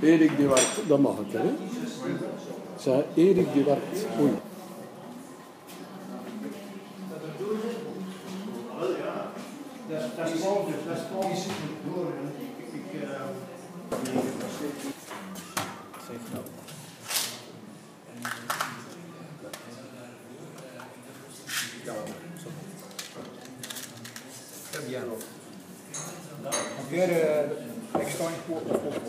Erik de Wart, dat mag ik, hè? Zeg, Erik de Wart, oei. Dat is Paul, door. Piano. Weer extra voor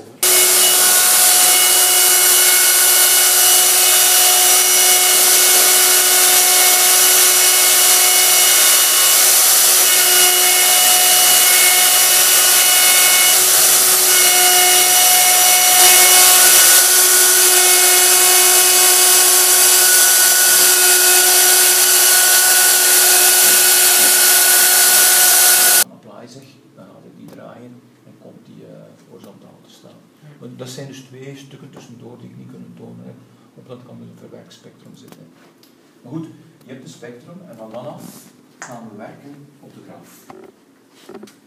dan gaat hij die draaien en komt die horizontaal te staan. Maar dat zijn dus twee stukken tussendoor die ik niet kunnen tonen. Hè. Op dat kan dus een verwerkspectrum zitten. Maar goed, je hebt een spectrum en van dan af gaan we werken op de graf.